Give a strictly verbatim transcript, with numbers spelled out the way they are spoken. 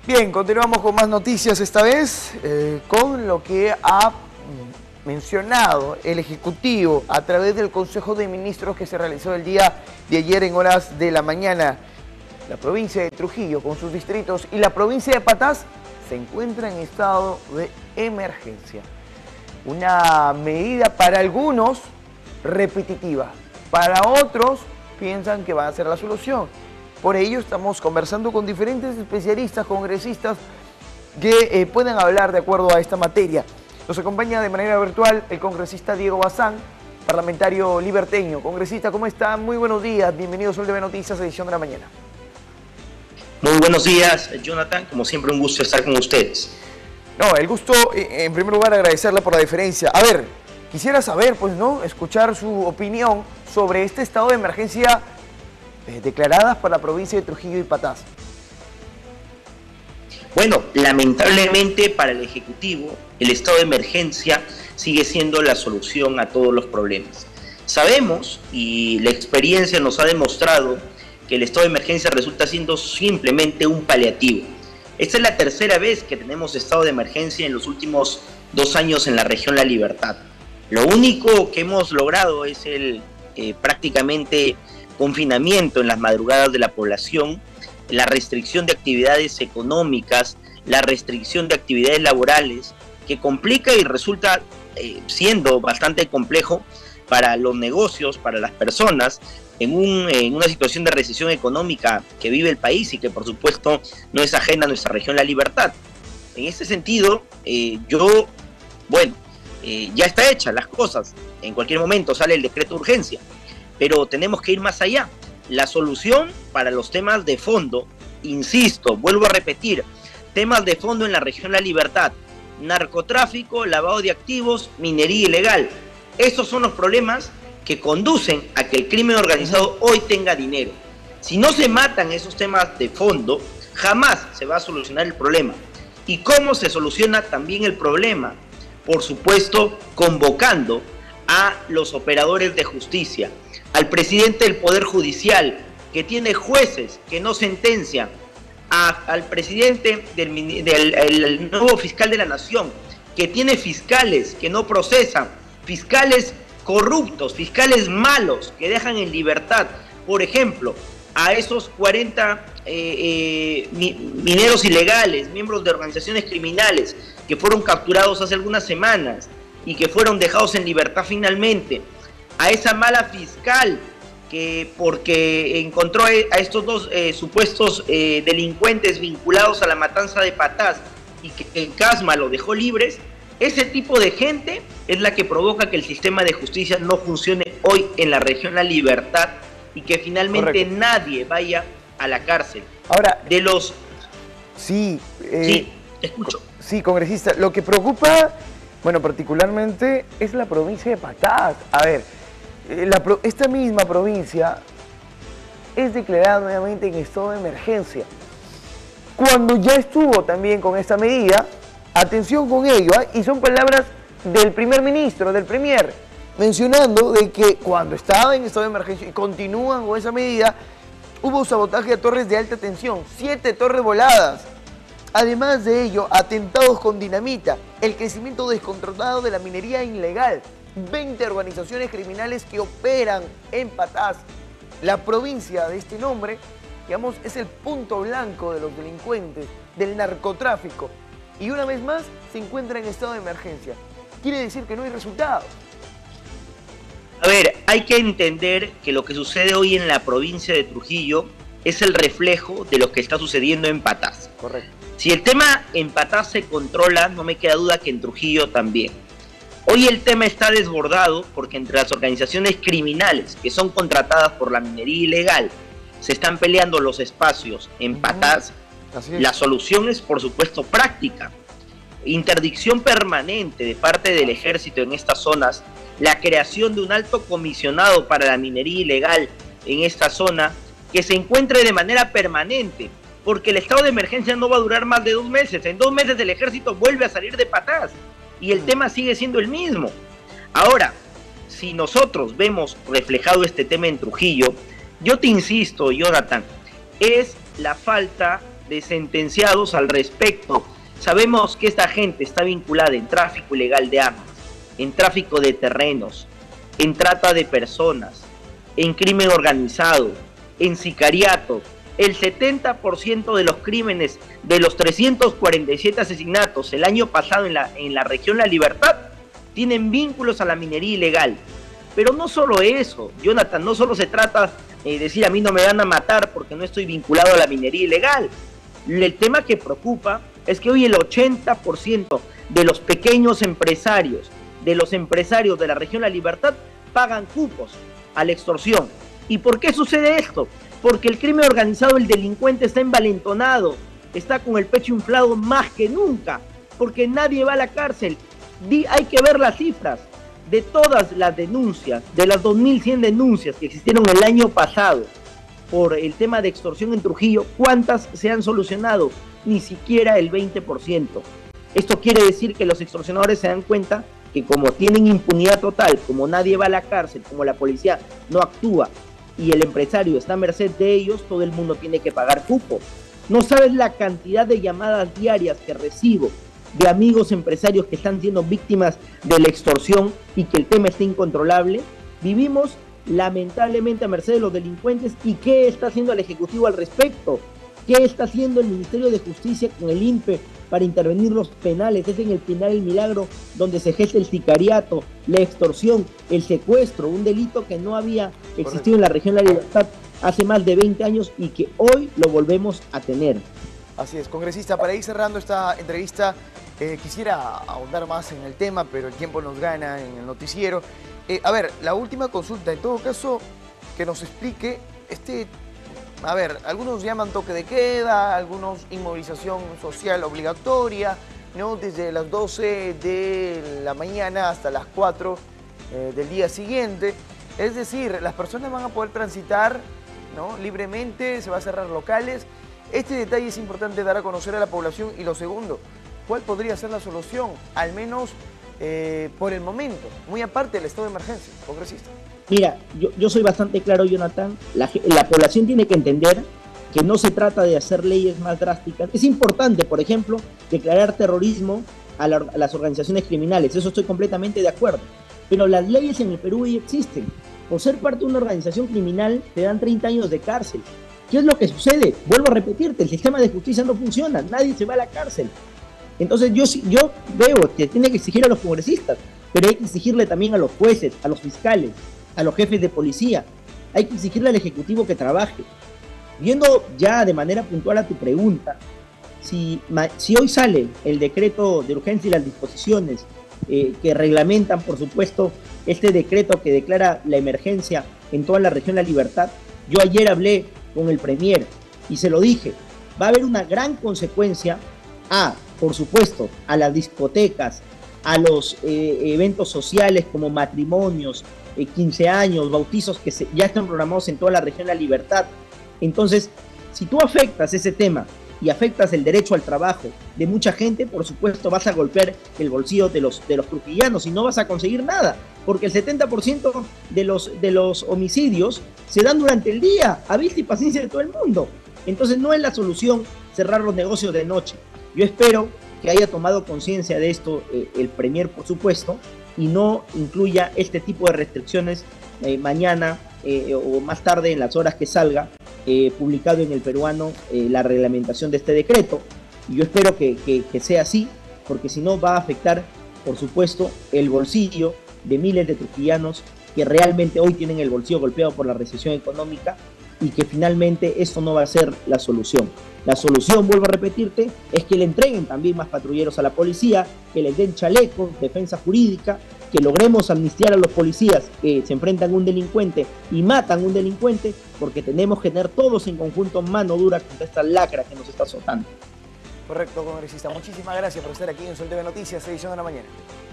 Bien, continuamos con más noticias esta vez, eh, con lo que ha mencionado el Ejecutivo a través del Consejo de Ministros que se realizó el día de ayer en horas de la mañana. La provincia de Trujillo con sus distritos y la provincia de Patás se encuentra en estado de emergencia. Una medida para algunos repetitiva, para otros piensan que va a ser la solución. Por ello estamos conversando con diferentes especialistas, congresistas que eh, pueden hablar de acuerdo a esta materia. Nos acompaña de manera virtual el congresista Diego Bazán, parlamentario liberteño. Congresista, ¿cómo está? Muy buenos días, bienvenidos a Sol T V Noticias, edición de la mañana. Muy buenos días, Jonathan, como siempre un gusto estar con ustedes. No, el gusto, en primer lugar, agradecerle por la deferencia. A ver, quisiera saber, pues, ¿no?, escuchar su opinión sobre este estado de emergencia eh, declaradas para la provincia de Trujillo y Patás. Bueno, lamentablemente para el Ejecutivo, el estado de emergencia sigue siendo la solución a todos los problemas. Sabemos, y la experiencia nos ha demostrado, que el estado de emergencia resulta siendo simplemente un paliativo. Esta es la tercera vez que tenemos estado de emergencia en los últimos dos años en la región La Libertad. Lo único que hemos logrado es el eh, prácticamente confinamiento en las madrugadas de la población, la restricción de actividades económicas, la restricción de actividades laborales, que complica y resulta eh, siendo bastante complejo para los negocios, para las personas, en, un, en una situación de recesión económica que vive el país y que por supuesto no es ajena a nuestra región La Libertad. En este sentido, eh, yo, bueno, eh, ya está hecha las cosas, en cualquier momento sale el decreto de urgencia, pero tenemos que ir más allá. La solución para los temas de fondo, insisto, vuelvo a repetir, temas de fondo en la región La Libertad, narcotráfico, lavado de activos, minería ilegal. Estos son los problemas que conducen a que el crimen organizado hoy tenga dinero. Si no se matan esos temas de fondo, jamás se va a solucionar el problema. ¿Y cómo se soluciona también el problema? Por supuesto, convocando a los operadores de justicia, al presidente del Poder Judicial, que tiene jueces que no sentencian, a, al presidente del, del el nuevo fiscal de la Nación, que tiene fiscales que no procesan, fiscales corruptos, fiscales malos, que dejan en libertad, por ejemplo, a esos cuarenta eh, eh, mineros ilegales, miembros de organizaciones criminales, que fueron capturados hace algunas semanas y que fueron dejados en libertad finalmente, a esa mala fiscal que porque encontró a estos dos eh, supuestos eh, delincuentes vinculados a la matanza de Patás y que en Casma lo dejó libres. Ese tipo de gente es la que provoca que el sistema de justicia no funcione hoy en la región La Libertad y que finalmente Correcto. Nadie vaya a la cárcel. Ahora, de los... Sí, eh, sí, escucho. Sí, congresista, lo que preocupa, bueno, particularmente es la provincia de Patás. A ver, la, esta misma provincia es declarada nuevamente en estado de emergencia. Cuando ya estuvo también con esta medida, atención con ello, ¿eh? Y son palabras del primer ministro, del premier, mencionando de que cuando estaba en estado de emergencia y continúan con esa medida, hubo sabotaje a torres de alta tensión, siete torres voladas. Además de ello, atentados con dinamita, el crecimiento descontrolado de la minería ilegal, veinte organizaciones criminales que operan en Patás. La provincia de este nombre, digamos, es el punto blanco de los delincuentes, del narcotráfico. Y una vez más, se encuentra en estado de emergencia. Quiere decir que no hay resultados. A ver, hay que entender que lo que sucede hoy en la provincia de Trujillo es el reflejo de lo que está sucediendo en Patás. Correcto. Si el tema en Patás se controla, no me queda duda que en Trujillo también. Hoy el tema está desbordado porque entre las organizaciones criminales que son contratadas por la minería ilegal se están peleando los espacios en Patás. La solución es, por supuesto, práctica. Interdicción permanente de parte del ejército en estas zonas, la creación de un alto comisionado para la minería ilegal en esta zona que se encuentre de manera permanente, porque el estado de emergencia no va a durar más de dos meses. En dos meses el ejército vuelve a salir de Patás y el tema sigue siendo el mismo. Ahora, si nosotros vemos reflejado este tema en Trujillo, yo te insisto, Jonathan, es la falta de sentenciados al respecto. Sabemos que esta gente está vinculada en tráfico ilegal de armas, en tráfico de terrenos, en trata de personas, en crimen organizado, en sicariato. El setenta por ciento de los crímenes, de los trescientos cuarenta y siete asesinatos el año pasado en la, en la región La Libertad, tienen vínculos a la minería ilegal. Pero no solo eso, Jonathan, no solo se trata de decir a mí no me van a matar porque no estoy vinculado a la minería ilegal. El tema que preocupa es que hoy el ochenta por ciento de los pequeños empresarios, de los empresarios de la región La Libertad, pagan cupos a la extorsión. ¿Y por qué sucede esto? Porque el crimen organizado, el delincuente está envalentonado, está con el pecho inflado más que nunca, porque nadie va a la cárcel. Hay que ver las cifras de todas las denuncias, de las dos mil cien denuncias que existieron el año pasado por el tema de extorsión en Trujillo, ¿cuántas se han solucionado? Ni siquiera el veinte por ciento. Esto quiere decir que los extorsionadores se dan cuenta que como tienen impunidad total, como nadie va a la cárcel, como la policía no actúa y el empresario está a merced de ellos, todo el mundo tiene que pagar cupo. No sabes la cantidad de llamadas diarias que recibo de amigos empresarios que están siendo víctimas de la extorsión y que el tema está incontrolable. Vivimos lamentablemente a merced de los delincuentes. ¿Y qué está haciendo el Ejecutivo al respecto? ¿Qué está haciendo el Ministerio de Justicia con el I N P E para intervenir los penales? Es en el penal El Milagro donde se ejerce el sicariato, la extorsión, el secuestro, un delito que no había existido en la región La Libertad hace más de veinte años y que hoy lo volvemos a tener. Así es, congresista, para ir cerrando esta entrevista, eh, quisiera ahondar más en el tema, pero el tiempo nos gana en el noticiero. Eh, a ver, la última consulta, en todo caso, que nos explique este... A ver, algunos llaman toque de queda, algunos inmovilización social obligatoria, ¿no? Desde las doce de la mañana hasta las cuatro eh, del día siguiente. Es decir, las personas van a poder transitar, ¿no?, libremente, se va a cerrar locales. Este detalle es importante dar a conocer a la población. Y lo segundo, ¿cuál podría ser la solución? Al menos eh, por el momento, muy aparte del estado de emergencia, congresista. Mira, yo, yo soy bastante claro, Jonathan. La, la población tiene que entender que no se trata de hacer leyes más drásticas. Es importante, por ejemplo, declarar terrorismo a, la, a las organizaciones criminales. Eso estoy completamente de acuerdo. Pero las leyes en el Perú ya existen. Por ser parte de una organización criminal, te dan treinta años de cárcel. ¿Qué es lo que sucede? Vuelvo a repetirte, el sistema de justicia no funciona. Nadie se va a la cárcel. Entonces yo, yo veo que tiene que exigir a los congresistas, pero hay que exigirle también a los jueces, a los fiscales, a los jefes de policía. Hay que exigirle al Ejecutivo que trabaje. Viendo ya de manera puntual a tu pregunta, si, si hoy sale el decreto de urgencia y las disposiciones eh, que reglamentan, por supuesto, este decreto que declara la emergencia en toda la región La Libertad, yo ayer hablé con el Premier y se lo dije, va a haber una gran consecuencia a, por supuesto, a las discotecas, a los eh, eventos sociales como matrimonios, eh, quince años, bautizos que se, ya están programados en toda la región La Libertad. Entonces, si tú afectas ese tema y afectas el derecho al trabajo de mucha gente, por supuesto vas a golpear el bolsillo de los, de los trujillanos y no vas a conseguir nada, porque el setenta por ciento de los, de los homicidios se dan durante el día, a vista y paciencia de todo el mundo. Entonces no es la solución cerrar los negocios de noche. Yo espero que haya tomado conciencia de esto eh, el Premier, por supuesto, y no incluya este tipo de restricciones eh, mañana eh, o más tarde en las horas que salga eh, publicado en El Peruano eh, la reglamentación de este decreto. Y yo espero que, que, que sea así, porque si no va a afectar, por supuesto, el bolsillo de miles de trujillanos que realmente hoy tienen el bolsillo golpeado por la recesión económica y que finalmente esto no va a ser la solución. La solución, vuelvo a repetirte, es que le entreguen también más patrulleros a la policía, que les den chalecos, defensa jurídica, que logremos amnistiar a los policías que se enfrentan a un delincuente y matan a un delincuente, porque tenemos que tener todos en conjunto mano dura contra esta lacra que nos está azotando. Correcto, congresista. Muchísimas gracias por estar aquí en Sol T V Noticias, edición de la mañana.